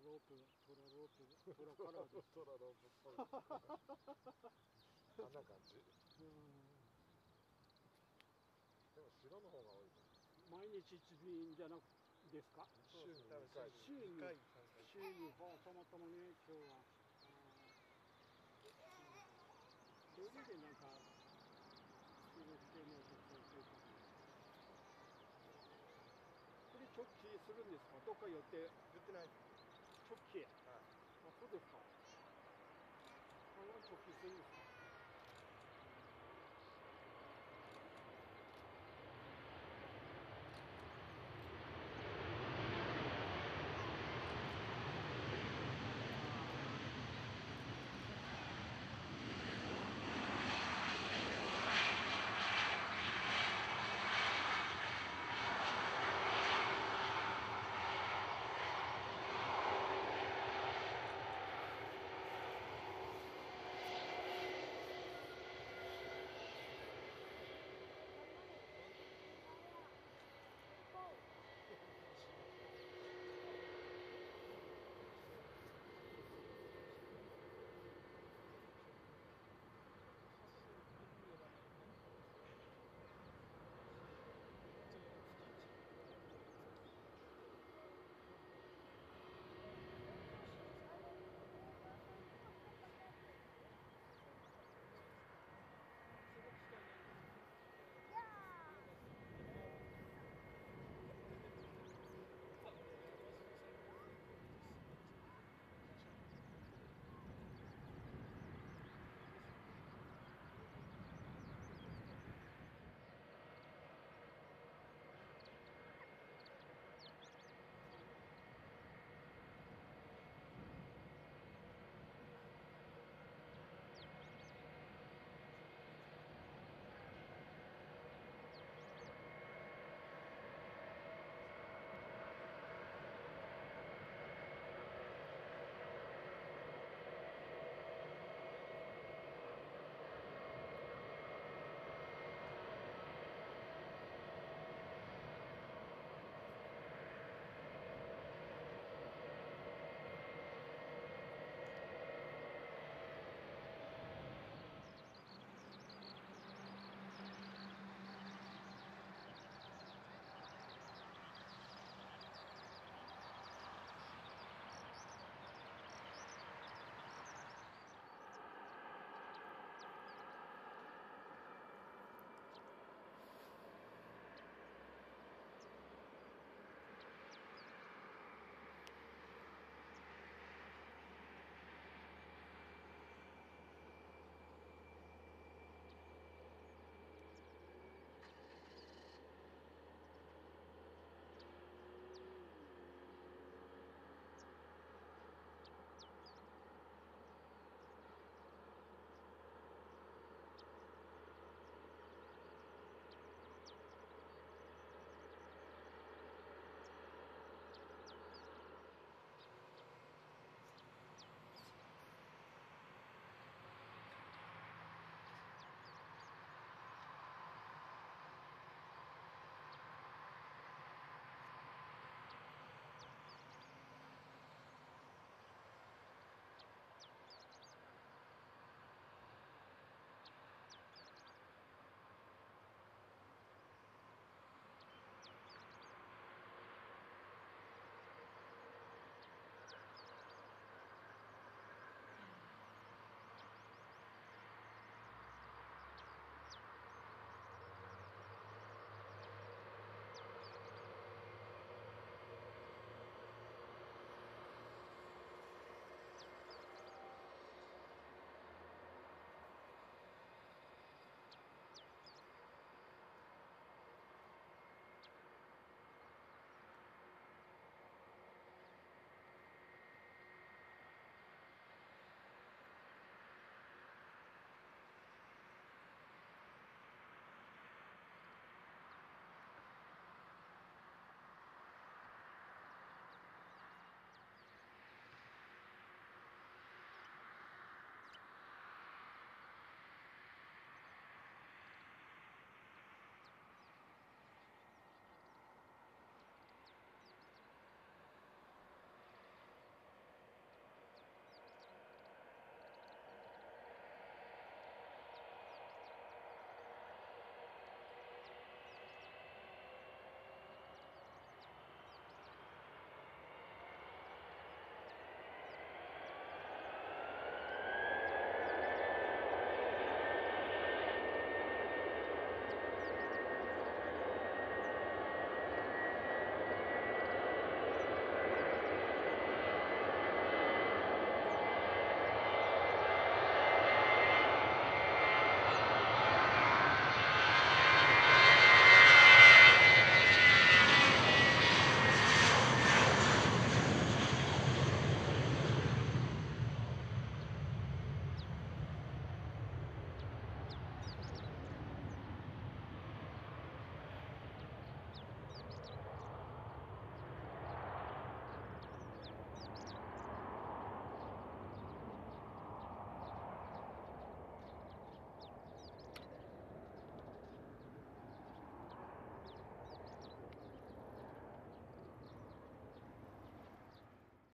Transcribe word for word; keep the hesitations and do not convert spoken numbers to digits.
ロープ、トラロープ、トラカラーです。 トラロープっぽい。あんな感じ。 うん。 でも白の方が多いか毎日一便じゃなくですか？ 週ににかい。 週に、週に、はあ、たまたまね、今日は。それでなんか、中国系のお客さん増えたんで。これ直帰するんですか？どっか寄って。 言ってない。 直帰。 はい。 あ、そうですか。これは直帰するんですか？